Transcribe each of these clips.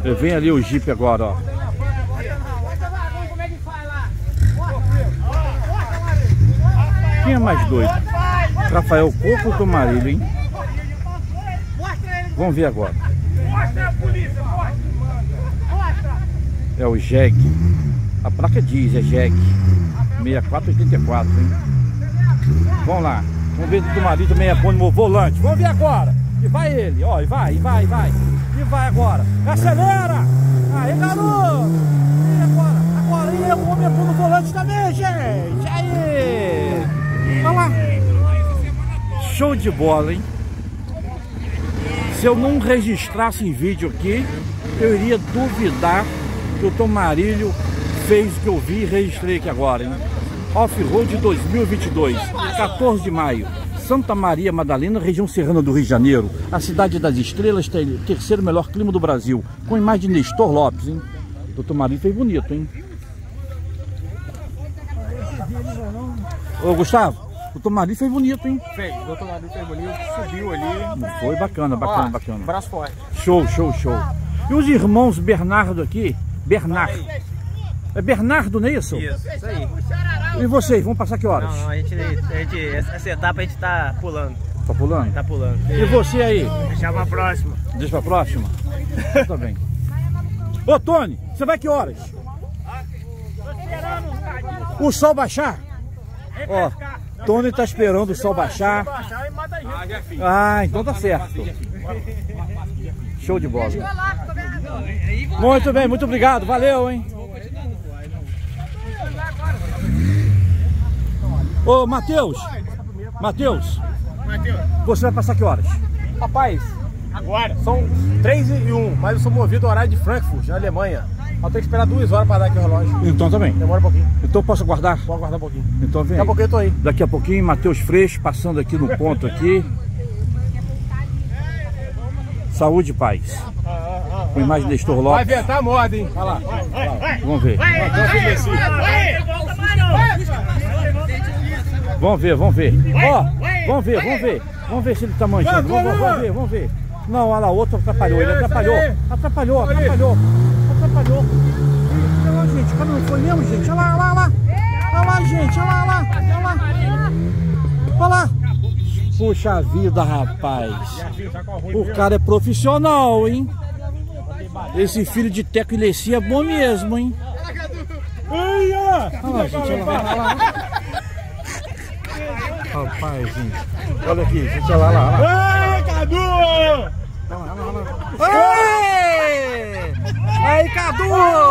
Vem ali o Jeep agora, ó. Quem é mais doido? Rafael Coco ou Tomarilho, hein? Vamos ver agora. É o Jeg. A placa diz, é Jeg 6484, hein? Vamos lá. Vamos ver do Tomarilho também é bom no volante. Vamos ver agora. E vai ele, ó, e vai. E vai agora. Acelera! Aí, garoto! E agora, e o homem é bom no volante também, gente! Aí! Olha lá! Show de bola, hein? Se eu não registrasse em vídeo aqui, eu iria duvidar que o Tomarilho fez o que eu vi e registrei aqui agora, hein? Off-Road 2022, 14 de maio, Santa Maria Madalena, região serrana do Rio de Janeiro. A cidade das estrelas tem o terceiro melhor clima do Brasil, com imagem de Nestor Lopes, hein? O Tomarilho fez bonito, hein? Ô, Gustavo, o Tomarilho fez bonito, hein? Fez, o Tomarilho fez bonito, subiu ali. Não foi? Bacana. Braço forte. Show. E os irmãos Bernardo aqui? Bernardo. É Bernardo, não é isso? Isso aí. E vocês, vão passar que horas? Não, essa etapa a gente tá pulando. Tá pulando? Tá pulando. E você aí? Deixar pra próxima. Deixa pra próxima? Tá bem. Ô, Tony, você vai que horas? O sol baixar? Ó, Tony tá esperando o sol baixar. Ah, então tá certo. Show de bola. Muito bem, muito obrigado. Valeu, hein? Ô, Matheus, você vai passar que horas? Rapaz, agora são 3h01, mas eu sou movido ao horário de Frankfurt, na Alemanha. Eu tenho que esperar 2 horas para dar aqui o relógio. Então também. Demora um pouquinho. Então posso aguardar? Pode aguardar um pouquinho. Então vem. Daqui a pouquinho eu tô aí. Daqui a pouquinho, Matheus Freixo passando aqui no ponto aqui. Saúde e paz. Com imagem de Nestor Lopes. Vai ventar a moda, hein? Olha lá. Vamos ver. Vamos ver. Ó, vamos ver. Vamos ver se ele tá manchando. Vamos ver. Não, olha lá, outro atrapalhou. Ele atrapalhou. Atrapalhou. Olha lá, gente. Cadê? Não foi mesmo, gente? Olha lá. Olha lá, gente. Olha lá. Puxa vida, rapaz. O cara é profissional, hein? Esse filho de Teco e Leci é bom mesmo, hein? Olha lá, gente. Olha lá. Rapaz, gente. Olha aqui, gente. Olha lá. Ei, Cadu! Aí, Cadu!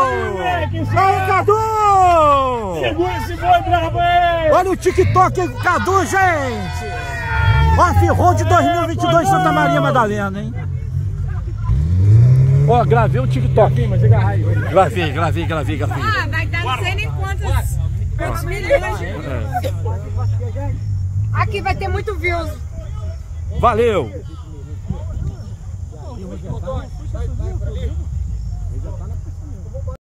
Segura esse boi brabo aí! Olha o TikTok aí, Cadu, gente! Off-Road 2022 Santa Maria Madalena, hein? Ó, gravei o TikTok. Mas chega aí. Gravei. Ah, vai dar não sei nem quantos milhões. Aqui vai ter muito views. Valeu!